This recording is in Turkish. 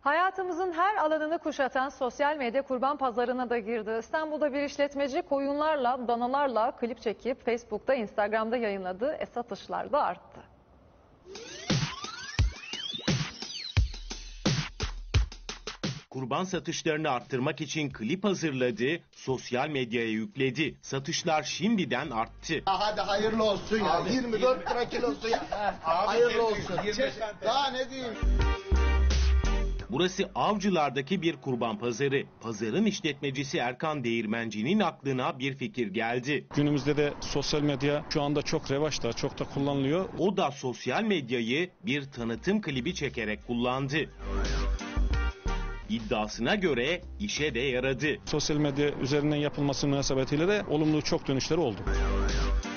Hayatımızın her alanını kuşatan sosyal medya kurban pazarına da girdi. İstanbul'da bir işletmeci koyunlarla, danalarla klip çekip Facebook'ta, Instagram'da yayınladı. Satışlar da arttı. Kurban satışlarını arttırmak için klip hazırladı, sosyal medyaya yükledi. Satışlar şimdiden arttı. Hadi hayırlı olsun ya. Abi, 24 lira kilosu ya. Abi, hayırlı olsun. Daha ne diyeyim? Burası Avcılar'daki bir kurban pazarı. Pazarın işletmecisi Erkan Değirmenci'nin aklına bir fikir geldi. Günümüzde de sosyal medya şu anda çok revaçta, çok da kullanılıyor. O da sosyal medyayı bir tanıtım klibi çekerek kullandı. İddiasına göre işe de yaradı. Sosyal medya üzerinden yapılması münasebetiyle de olumlu çok dönüşleri oldu.